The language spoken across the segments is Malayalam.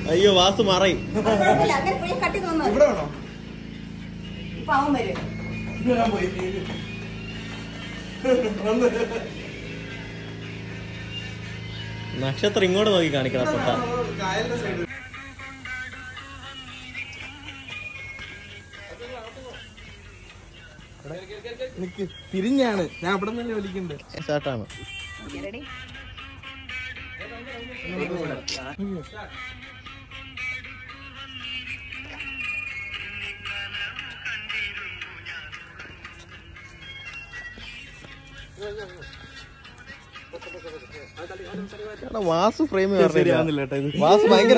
അയ്യോ വാസു മറയും. നക്ഷത്രം ഇങ്ങോട്ട് നോക്കി കാണിക്കണം. തിരിഞ്ഞാണ് ഞാൻ അവിടെ തന്നെ വിളിക്കണ്ടേ. സ്റ്റാർട്ടാണ്. വാസു ഫ്രെയിം വാസു ഭയങ്കര.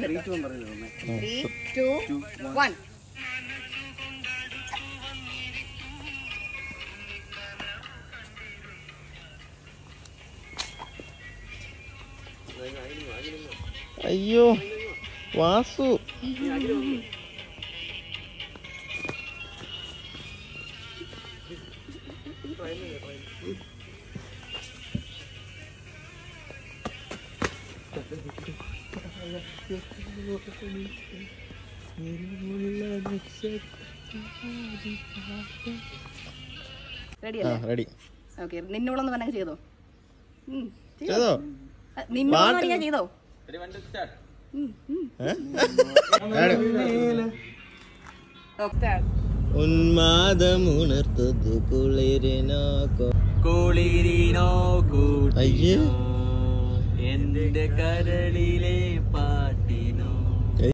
അയ്യോ വാസു റെഡി. നിന്നോളൊന്ന് വേണമെങ്കിൽ ചെയ്തോ. ചെയ്തോ ചെയ്തോ. ഉന്മാദമുണർത്തത് കുളിരിനോ അയ്യേ എന്റെ കരളിലെ പാട്ടിനോ